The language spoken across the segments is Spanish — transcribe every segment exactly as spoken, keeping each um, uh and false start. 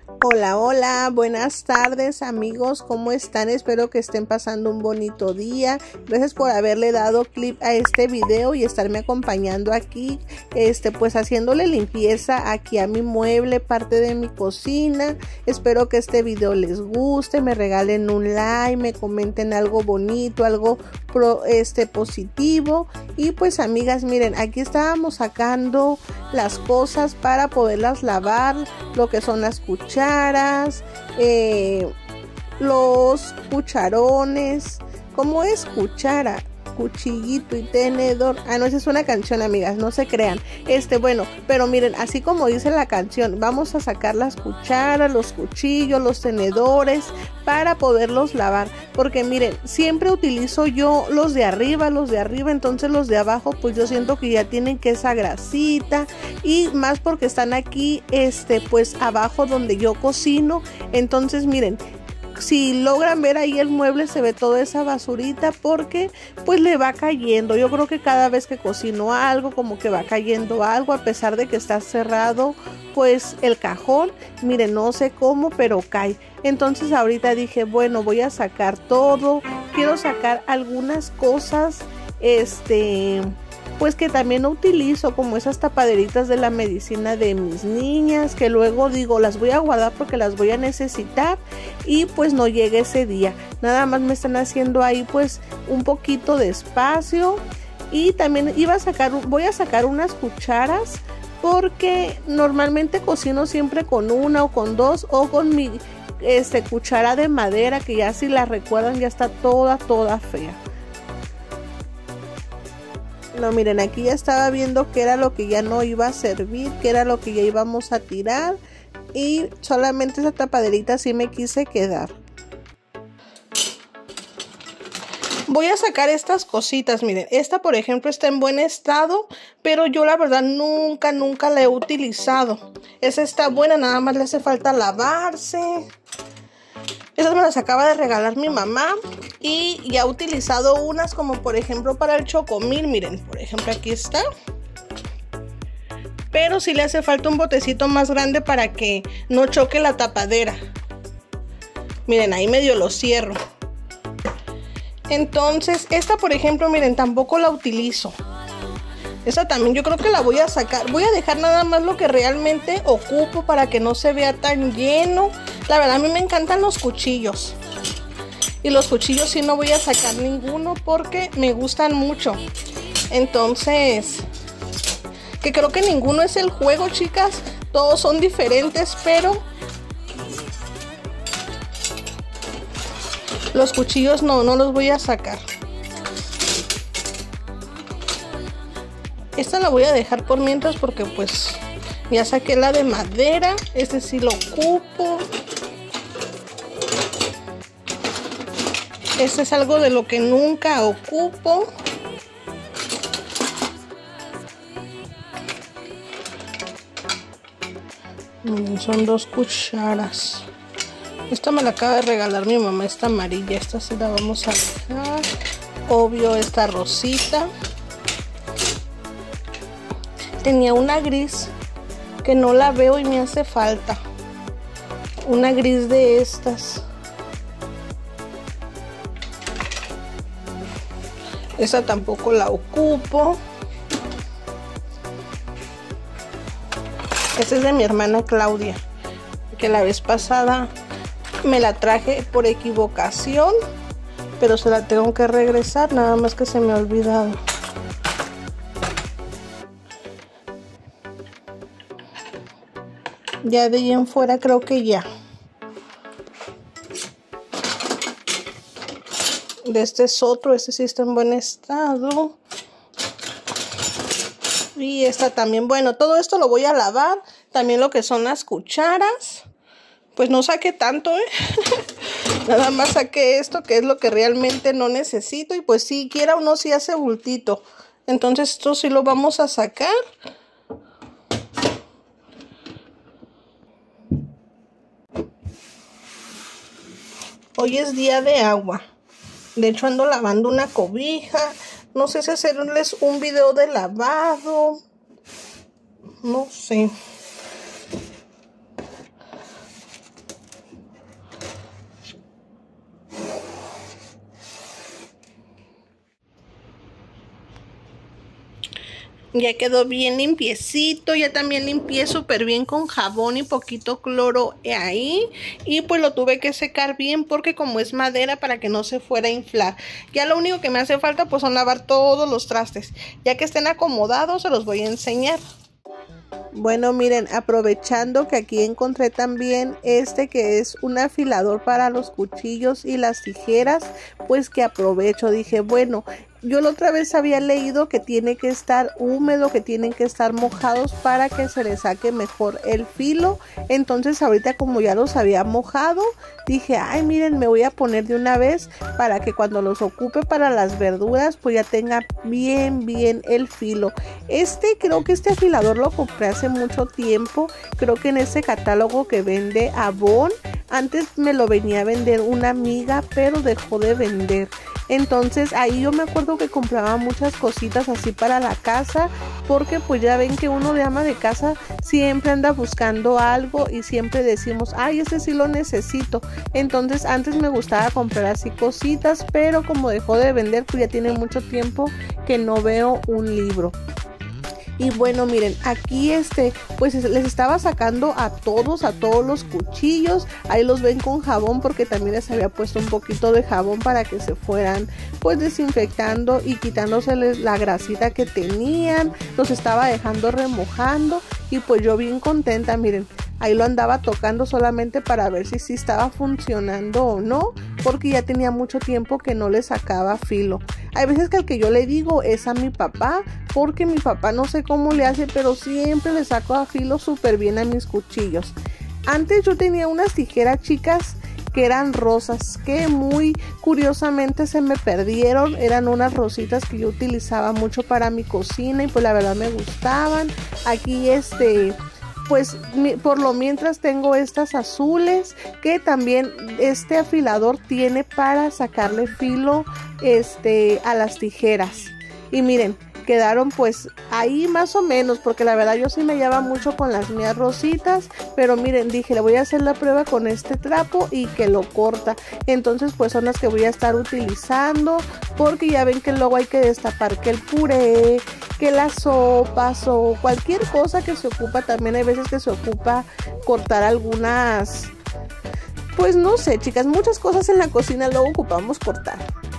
Hola, hola, buenas tardes amigos, ¿cómo están? Espero que estén pasando un bonito día. Gracias por haberle dado clip a este video y estarme acompañando aquí, este, pues haciéndole limpieza aquí a mi mueble, parte de mi cocina. Espero que este video les guste, me regalen un like, me comenten algo bonito, algo pro, este, positivo. Y pues amigas, miren, aquí estábamos sacando las cosas para poderlas lavar, lo que son las cucharas, eh, los cucharones. ¿Cómo es cuchara? Cuchillito y tenedor. Ah, no, esa es una canción, amigas, no se crean. Este, bueno, pero miren, así como dice la canción, vamos a sacar las cucharas, los cuchillos, los tenedores para poderlos lavar. Porque miren, siempre utilizo yo los de arriba, los de arriba, entonces los de abajo, pues yo siento que ya tienen que esa grasita. Y más porque están aquí, este, pues abajo donde yo cocino. Entonces, miren, si logran ver ahí el mueble, se ve toda esa basurita porque pues le va cayendo. Yo creo que cada vez que cocino algo, como que va cayendo algo, a pesar de que está cerrado pues el cajón. Miren, no sé cómo, pero cae. Entonces ahorita dije, bueno, voy a sacar todo. Quiero sacar algunas cosas, este... pues que también utilizo, como esas tapaderitas de la medicina de mis niñas, que luego digo, las voy a guardar porque las voy a necesitar y pues no llegue ese día. Nada más me están haciendo ahí pues un poquito de espacio. Y también iba a sacar, voy a sacar unas cucharas porque normalmente cocino siempre con una o con dos o con mi este, cuchara de madera, que ya si la recuerdan ya está toda, toda fea. No, miren, aquí ya estaba viendo que era lo que ya no iba a servir, que era lo que ya íbamos a tirar. Y solamente esa tapaderita sí me quise quedar. Voy a sacar estas cositas, miren. Esta, por ejemplo, está en buen estado, pero yo la verdad nunca, nunca la he utilizado. Esa está buena, nada más le hace falta lavarse. Esas me las acaba de regalar mi mamá. Y ya he utilizado unas como por ejemplo para el chocomil. Miren, por ejemplo aquí está. Pero sí le hace falta un botecito más grande para que no choque la tapadera. Miren, ahí medio lo cierro. Entonces esta por ejemplo, miren, tampoco la utilizo. Esta también yo creo que la voy a sacar. Voy a dejar nada más lo que realmente ocupo para que no se vea tan lleno. La verdad a mí me encantan los cuchillos. Y los cuchillos sí no voy a sacar ninguno porque me gustan mucho. Entonces, que creo que ninguno es el juego, chicas. Todos son diferentes, pero los cuchillos no, no los voy a sacar. Esta la voy a dejar por mientras porque pues ya saqué la de madera. Este sí lo ocupo. Este es algo de lo que nunca ocupo. Miren, son dos cucharas. Esta me la acaba de regalar mi mamá, esta amarilla. Esta sí la vamos a dejar. Obvio, esta rosita. Tenía una gris que no la veo y me hace falta. Una gris de estas. Esa tampoco la ocupo. Esta es de mi hermana Claudia, que la vez pasada me la traje por equivocación, pero se la tengo que regresar, nada más que se me ha olvidado. Ya de ahí en fuera creo que ya. De este es otro, este sí está en buen estado. Y esta también, bueno, todo esto lo voy a lavar. También lo que son las cucharas. Pues no saqué tanto, ¿eh? Nada más saqué esto, que es lo que realmente no necesito. Y pues si quiera uno sí hace bultito. Entonces esto sí lo vamos a sacar. Hoy es día de agua. De hecho ando lavando una cobija. No sé si hacerles un video de lavado. No sé. Ya quedó bien limpiecito, ya también limpié súper bien con jabón y poquito cloro ahí. Y pues lo tuve que secar bien porque como es madera, para que no se fuera a inflar. Ya lo único que me hace falta pues son lavar todos los trastes. Ya que estén acomodados se los voy a enseñar. Bueno, miren, aprovechando que aquí encontré también este que es un afilador para los cuchillos y las tijeras, pues que aprovecho. Dije, bueno, yo la otra vez había leído que tiene que estar húmedo, que tienen que estar mojados para que se le saque mejor el filo. Entonces ahorita como ya los había mojado, dije, ay, miren, me voy a poner de una vez para que cuando los ocupe para las verduras, pues ya tenga bien, bien el filo. Este, creo que este afilador lo compré hace mucho tiempo. Creo que en ese catálogo que vende Avon. Antes me lo venía a vender una amiga, pero dejó de vender. Entonces ahí yo me acuerdo que compraba muchas cositas así para la casa, porque pues ya ven que uno de ama de casa siempre anda buscando algo y siempre decimos, ay, ese sí lo necesito. Entonces antes me gustaba comprar así cositas, pero como dejó de vender, pues ya tiene mucho tiempo que no veo un libro. Y bueno, miren, aquí este, pues les estaba sacando a todos, a todos los cuchillos. Ahí los ven con jabón porque también les había puesto un poquito de jabón para que se fueran pues desinfectando y quitándoseles la grasita que tenían. Los estaba dejando remojando y pues yo bien contenta, miren. Ahí lo andaba tocando solamente para ver si sí estaba funcionando o no, porque ya tenía mucho tiempo que no le sacaba filo. Hay veces que al que yo le digo es a mi papá, porque mi papá no sé cómo le hace, pero siempre le saco a filo súper bien a mis cuchillos. Antes yo tenía unas tijeras, chicas, que eran rosas, que muy curiosamente se me perdieron. Eran unas rositas que yo utilizaba mucho para mi cocina y pues la verdad me gustaban. Aquí este... pues por lo mientras tengo estas azules que también este afilador tiene para sacarle filo este a las tijeras. Y miren, quedaron pues ahí más o menos, porque la verdad yo sí me hallaba mucho con las mías rositas, pero miren, dije, le voy a hacer la prueba con este trapo y que lo corta. Entonces pues son las que voy a estar utilizando, porque ya ven que luego hay que destapar que el puré, que las sopas o cualquier cosa que se ocupa. También hay veces que se ocupa cortar algunas, pues no sé, chicas, muchas cosas en la cocina luego ocupamos cortar.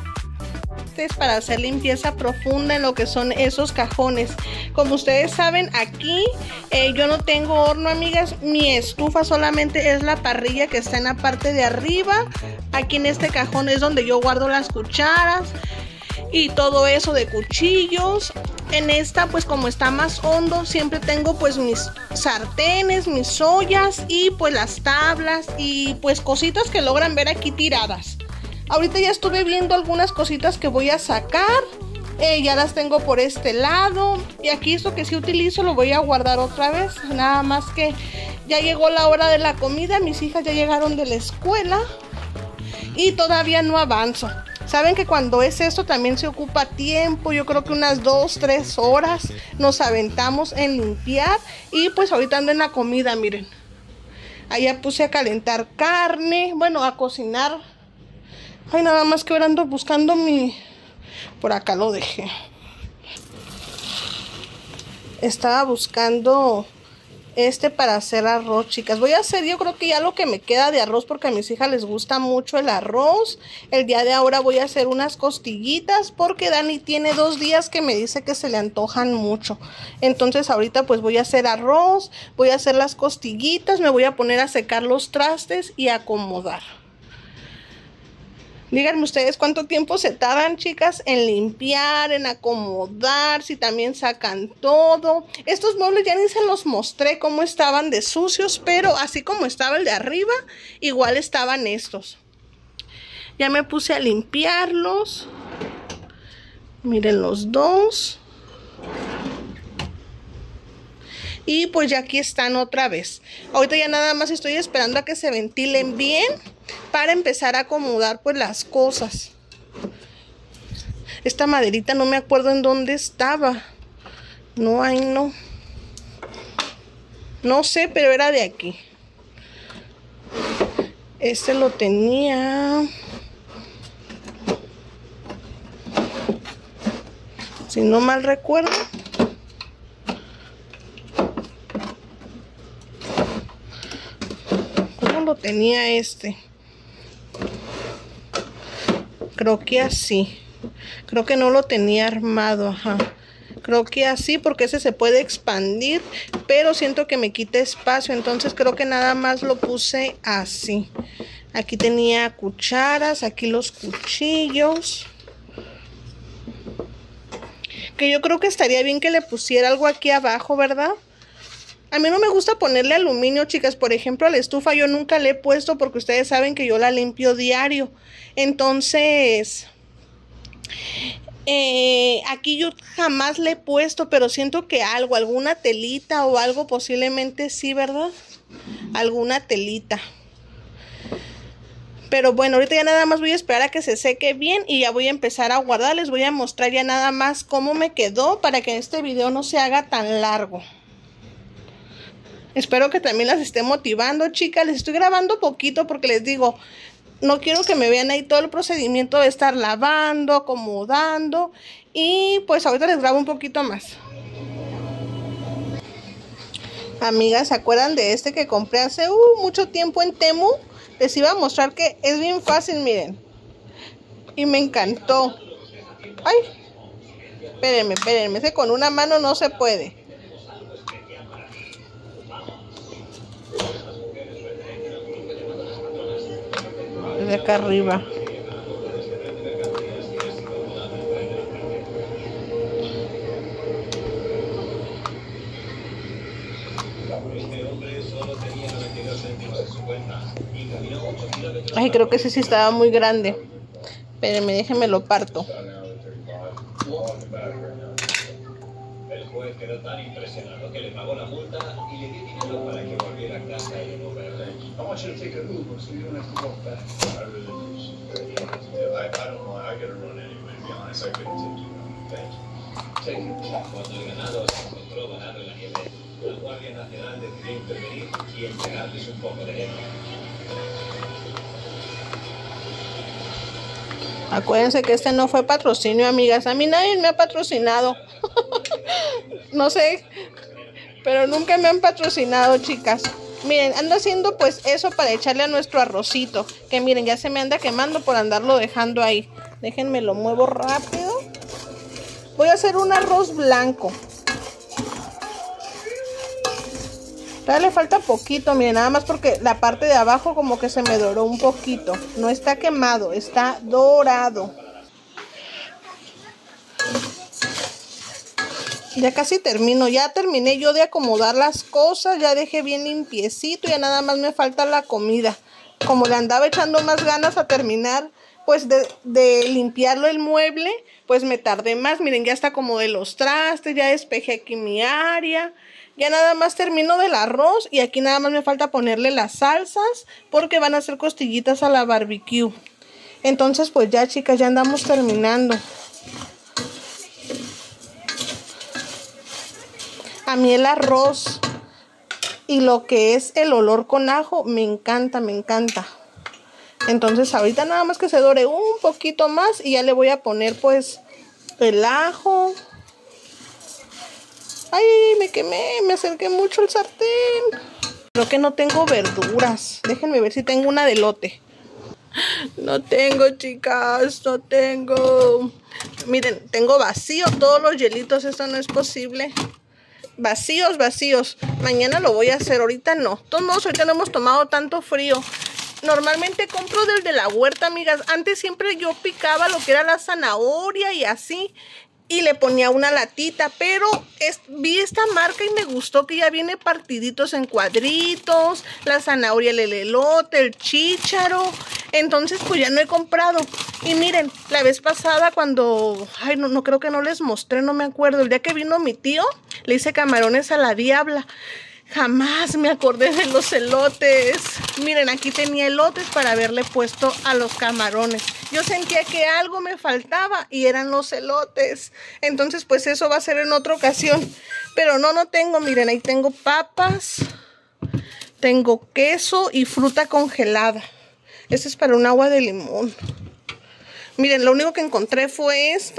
Es para hacer limpieza profunda en lo que son esos cajones. Como ustedes saben, aquí eh, yo no tengo horno, amigas. Mi estufa solamente es la parrilla que está en la parte de arriba. Aquí en este cajón es donde yo guardo las cucharas y todo eso de cuchillos. En esta, pues como está más hondo, siempre tengo pues mis sartenes, mis ollas y pues las tablas y pues cositas que logran ver aquí tiradas. Ahorita ya estuve viendo algunas cositas que voy a sacar. Eh, ya las tengo por este lado. Y aquí esto que sí utilizo lo voy a guardar otra vez. Nada más que ya llegó la hora de la comida. Mis hijas ya llegaron de la escuela y todavía no avanzo. Saben que cuando es esto también se ocupa tiempo. Yo creo que unas dos, tres horas nos aventamos en limpiar. Y pues ahorita ando en la comida, miren. Allá puse a calentar carne. Bueno, a cocinar. Ay, nada más que ahora ando buscando mi... Por acá lo dejé. Estaba buscando este para hacer arroz, chicas. Voy a hacer yo creo que ya lo que me queda de arroz, porque a mis hijas les gusta mucho el arroz. El día de ahora voy a hacer unas costillitas, porque Dani tiene dos días que me dice que se le antojan mucho. Entonces ahorita pues voy a hacer arroz, voy a hacer las costillitas, me voy a poner a secar los trastes y a acomodar. Díganme ustedes cuánto tiempo se tardan, chicas, en limpiar, en acomodar, si también sacan todo. Estos muebles ya ni se los mostré cómo estaban de sucios, pero así como estaba el de arriba, igual estaban estos. Ya me puse a limpiarlos. Miren los dos. Y pues ya aquí están otra vez. Ahorita ya nada más estoy esperando a que se ventilen bien para empezar a acomodar pues las cosas. Esta maderita no me acuerdo en dónde estaba. No, ahí no. No sé, pero era de aquí. Este lo tenía. Si no mal recuerdo. lo tenía este. Creo que así. Creo que no lo tenía armado, ajá. Creo que así, porque ese se puede expandir, pero siento que me quita espacio, entonces creo que nada más lo puse así. Aquí tenía cucharas, aquí los cuchillos. Que yo creo que estaría bien que le pusiera algo aquí abajo, ¿verdad? A mí no me gusta ponerle aluminio, chicas. Por ejemplo, a la estufa yo nunca le he puesto porque ustedes saben que yo la limpio diario. Entonces... Eh, aquí yo jamás le he puesto, pero siento que algo, alguna telita o algo posiblemente sí, ¿verdad? Alguna telita. Pero bueno, ahorita ya nada más voy a esperar a que se seque bien y ya voy a empezar a guardar. Les voy a mostrar ya nada más cómo me quedó para que este video no se haga tan largo. Espero que también las esté motivando, chicas. Les estoy grabando poquito porque les digo... No quiero que me vean ahí todo el procedimiento de estar lavando, acomodando. Y pues ahorita les grabo un poquito más. Amigas, ¿se acuerdan de este que compré hace uh, mucho tiempo en Temu? Les iba a mostrar que es bien fácil, miren. Y me encantó. Ay, espérenme, espérenme. Ese con una mano no se puede. De acá arriba. Ay, creo que ese sí estaba muy grande. Espérenme, déjenme lo parto. El juez quedó tan impresionado que le pagó la multa y le dio dinero para que volviera a casa y no verla. I want you to take a Uber so you don't have to walk back. I really do. I, I don't know. I gotta run anyway. To be honest, I couldn't take you. Thank you. Take it. Cuando el ganado se encontró varado en la nieve, la Guardia Nacional decidió intervenir y entregarles un poco de leche. Acuérdense que este no fue patrocinio, amigas. A mí nadie me ha patrocinado. No sé, pero nunca me han patrocinado, chicas. Miren, ando haciendo pues eso para echarle a nuestro arrocito. Que miren, ya se me anda quemando por andarlo dejando ahí. Déjenme lo muevo rápido. Voy a hacer un arroz blanco. Todavía le falta poquito, miren, nada más porque la parte de abajo como que se me doró un poquito. No está quemado, está dorado. Ya casi termino, ya terminé yo de acomodar las cosas, ya dejé bien limpiecito, ya nada más me falta la comida. Como le andaba echando más ganas a terminar, pues de, de limpiarlo el mueble, pues me tardé más. Miren, ya está como de los trastes, ya despejé aquí mi área. Ya nada más termino del arroz y aquí nada más me falta ponerle las salsas porque van a hacer costillitas a la barbecue. Entonces pues ya, chicas, ya andamos terminando. A mí el arroz y lo que es el olor con ajo me encanta, me encanta. Entonces ahorita nada más que se dore un poquito más y ya le voy a poner pues el ajo. Ay, me quemé, me acerqué mucho al sartén. Creo que no tengo verduras. Déjenme ver si tengo una de elote. No tengo, chicas, no tengo. Miren, tengo vacío todos los hielitos, esto no es posible. Vacíos, vacíos. Mañana lo voy a hacer, ahorita no. De todos modos, ahorita no hemos tomado tanto frío. Normalmente compro del de la huerta, amigas. Antes siempre yo picaba lo que era la zanahoria y así. Y le ponía una latita, pero es, vi esta marca y me gustó que ya viene partiditos en cuadritos, la zanahoria, el elote, el chícharo. Entonces pues ya no he comprado. Y miren, la vez pasada cuando, ay no, no creo que no les mostré, no me acuerdo. El día que vino mi tío, le hice camarones a la diabla. Jamás me acordé de los elotes. Miren, aquí tenía elotes para haberle puesto a los camarones. Yo sentía que algo me faltaba y eran los elotes. Entonces, pues eso va a ser en otra ocasión. Pero no, no tengo. Miren, ahí tengo papas. Tengo queso y fruta congelada. Este es para un agua de limón. Miren, lo único que encontré fue esta.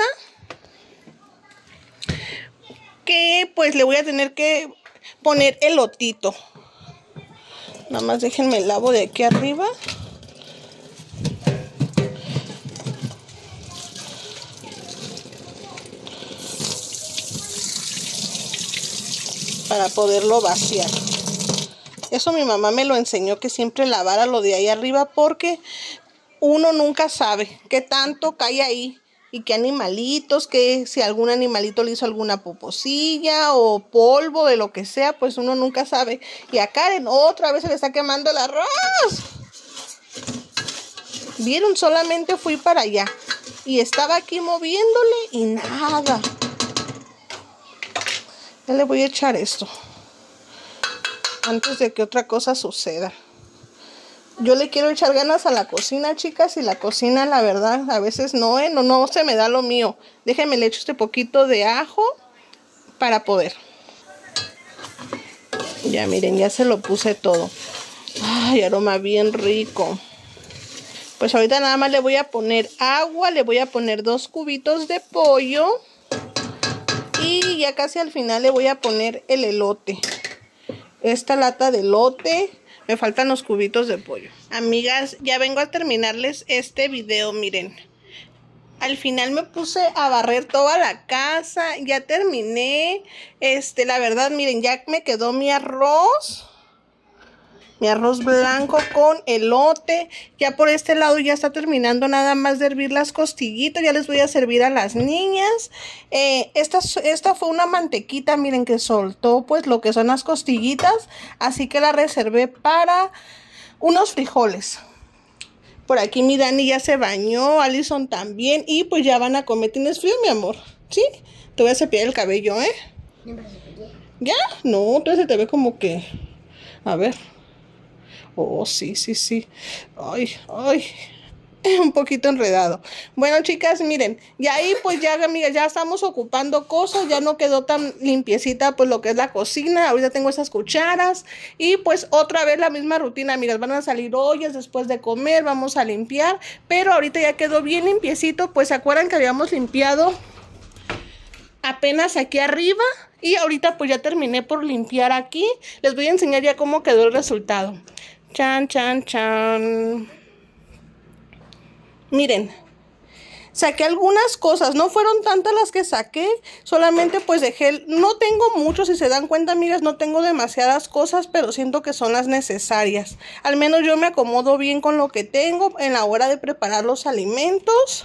Que pues le voy a tener que poner elotito. Nada más déjenme el lavo de aquí arriba. Para poderlo vaciar. Eso mi mamá me lo enseñó, que siempre lavara lo de ahí arriba, porque uno nunca sabe qué tanto cae ahí y qué animalitos, que si algún animalito le hizo alguna poposilla o polvo de lo que sea, pues uno nunca sabe. Y a Karen otra vez se le está quemando el arroz. Vieron, solamente fui para allá y estaba aquí moviéndole y nada. Ya le voy a echar esto antes de que otra cosa suceda. Yo le quiero echar ganas a la cocina, chicas, y la cocina, la verdad, a veces no, ¿eh? No, no se me da lo mío. Déjenme le echo este poquito de ajo para poder. Ya miren, ya se lo puse todo. Ay, aroma bien rico. Pues ahorita nada más le voy a poner agua, le voy a poner dos cubitos de pollo. Y ya casi al final le voy a poner el elote. Esta lata de elote. Me faltan los cubitos de pollo. Amigas, ya vengo a terminarles este video, miren. Al final me puse a barrer toda la casa. Ya terminé. Este, la verdad, miren, ya me quedó mi arroz. Mi arroz blanco con elote. Ya por este lado ya está terminando nada más de hervir las costillitas. Ya les voy a servir a las niñas. Eh, esta, esta fue una mantequita, miren, que soltó pues lo que son las costillitas. Así que la reservé para unos frijoles. Por aquí mi Dani ya se bañó. Alison también. Y pues ya van a comer. ¿Tienes frío, mi amor? ¿Sí? Te voy a cepillar el cabello, ¿eh? No me cepillé. ¿Ya? No, entonces se te ve como que... A ver... Oh, sí, sí, sí. Ay, ay. Un poquito enredado. Bueno, chicas, miren. Ya ahí, pues ya, amigas, ya estamos ocupando cosas. Ya no quedó tan limpiecita, pues, lo que es la cocina. Ahorita tengo esas cucharas. Y, pues, otra vez la misma rutina, amigas. Van a salir ollas después de comer. Vamos a limpiar. Pero ahorita ya quedó bien limpiecito. Pues, ¿se acuerdan que habíamos limpiado apenas aquí arriba? Y ahorita, pues, ya terminé por limpiar aquí. Les voy a enseñar ya cómo quedó el resultado. Chan, chan, chan. Miren, saqué algunas cosas. No fueron tantas las que saqué. Solamente pues dejé. No tengo mucho, si se dan cuenta, amigas. No tengo demasiadas cosas, pero siento que son las necesarias. Al menos yo me acomodo bien con lo que tengo en la hora de preparar los alimentos.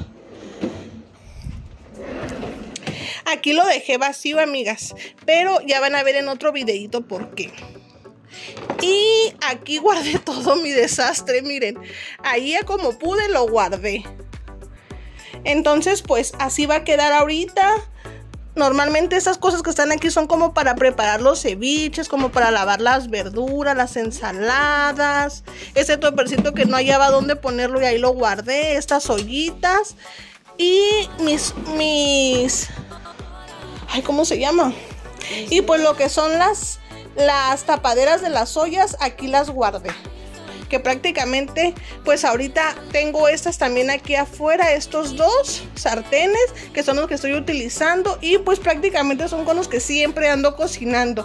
Aquí lo dejé vacío, amigas. Pero ya van a ver en otro videito por qué. Y aquí guardé todo mi desastre, miren. Ahí como pude lo guardé. Entonces pues así va a quedar ahorita. Normalmente esas cosas que están aquí son como para preparar los ceviches, como para lavar las verduras, las ensaladas. Ese topercito que no hallaba dónde ponerlo y ahí lo guardé. Estas ollitas. Y mis... mis... Ay, ¿cómo se llama? Y pues lo que son las... Las tapaderas de las ollas, aquí las guardé. Que prácticamente, pues ahorita tengo estas también aquí afuera. Estos dos sartenes, que son los que estoy utilizando. Y pues prácticamente son con los que siempre ando cocinando.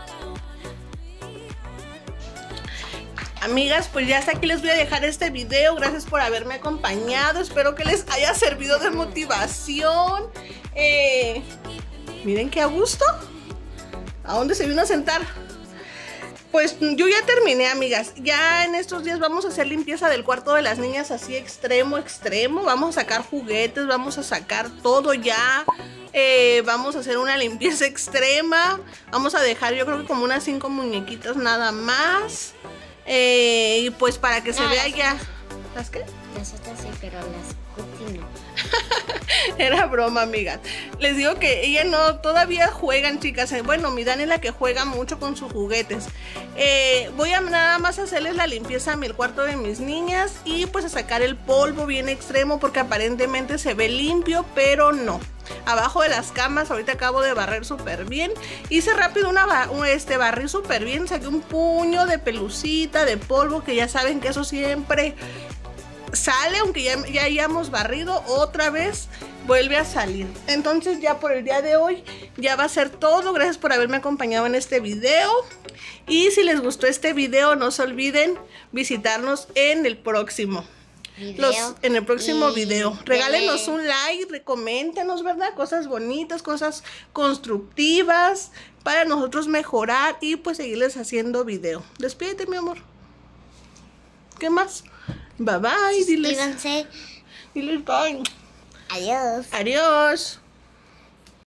Amigas, pues ya hasta aquí les voy a dejar este video. Gracias por haberme acompañado. Espero que les haya servido de motivación. Eh, miren qué a gusto. ¿A dónde se vino a sentar? Pues yo ya terminé, amigas. Ya en estos días vamos a hacer limpieza del cuarto de las niñas así extremo, extremo. Vamos a sacar juguetes, vamos a sacar todo ya. Eh, vamos a hacer una limpieza extrema. Vamos a dejar yo creo que como unas cinco muñequitas nada más. Eh, y pues para que se no, vea ya. ¿Las qué? Las otras sí, pero las cookies no. Era broma, amigas. Les digo que ella no, todavía juegan, chicas. Bueno, mi Dani es la que juega mucho con sus juguetes. eh, Voy a nada más hacerles la limpieza a mi el cuarto de mis niñas. Y pues a sacar el polvo bien extremo, porque aparentemente se ve limpio, pero no. Abajo de las camas, ahorita acabo de barrer súper bien. Hice rápido una este, barrí súper bien. Saqué un puño de pelucita, de polvo, que ya saben que eso siempre sale, aunque ya, ya hayamos barrido. Otra vez vuelve a salir. Entonces ya por el día de hoy ya va a ser todo. Gracias por haberme acompañado en este video. Y si les gustó este video, no se olviden visitarnos en el próximo. Los, en el próximo video. Regálenos un like, recoméntenos, ¿verdad? Cosas bonitas, cosas constructivas para nosotros mejorar y pues seguirles haciendo video. Despídete, mi amor. ¿Qué más? Bye bye, diles. Suscríbanse. Diles bye. Adiós. Adiós.